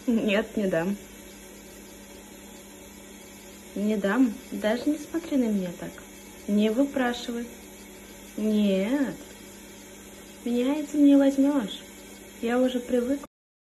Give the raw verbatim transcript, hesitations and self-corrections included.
Нет, не дам. Не дам. Даже не смотри на меня так. Не выпрашивай. Нет. Меня этим не возьмешь. Я уже привыкла.